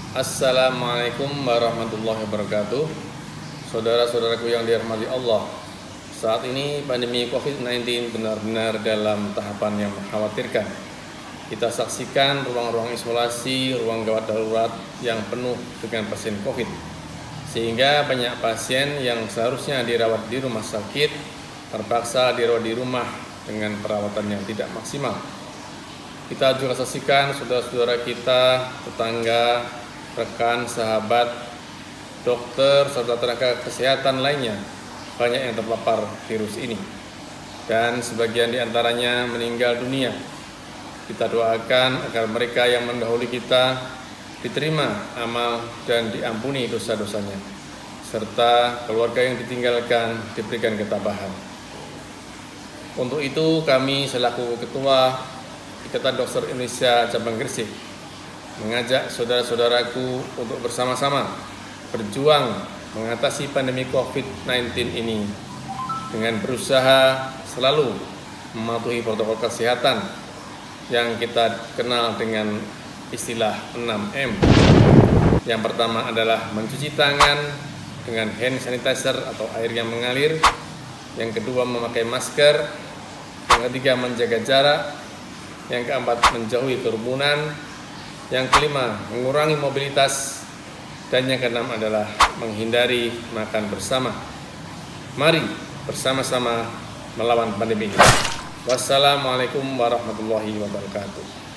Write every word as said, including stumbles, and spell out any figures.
Assalamualaikum warahmatullahi wabarakatuh. Saudara-saudaraku yang dirahmati Allah, saat ini pandemi covid sembilan belas benar-benar dalam tahapan yang mengkhawatirkan. Kita saksikan ruang-ruang isolasi, ruang gawat darurat yang penuh dengan pasien COVID, sehingga banyak pasien yang seharusnya dirawat di rumah sakit terpaksa dirawat di rumah dengan perawatan yang tidak maksimal. Kita juga saksikan saudara-saudara kita, tetangga, rekan, sahabat, dokter, serta tenaga kesehatan lainnya banyak yang terpapar virus ini, dan sebagian diantaranya meninggal dunia. Kita doakan agar mereka yang mendahului kita diterima amal dan diampuni dosa-dosanya, serta keluarga yang ditinggalkan diberikan ketabahan. Untuk itu kami selaku Ketua Ikatan Dokter Indonesia Cabang Gresik mengajak saudara-saudaraku untuk bersama-sama berjuang mengatasi pandemi covid sembilan belas ini dengan berusaha selalu mematuhi protokol kesehatan yang kita kenal dengan istilah enam M. Yang pertama adalah mencuci tangan dengan hand sanitizer atau air yang mengalir. Yang kedua, memakai masker. Yang ketiga, menjaga jarak. Yang keempat, menjauhi kerumunan. Yang kelima, mengurangi mobilitas. Dan yang keenam adalah menghindari makan bersama. Mari bersama-sama melawan pandemi ini. Wassalamualaikum warahmatullahi wabarakatuh.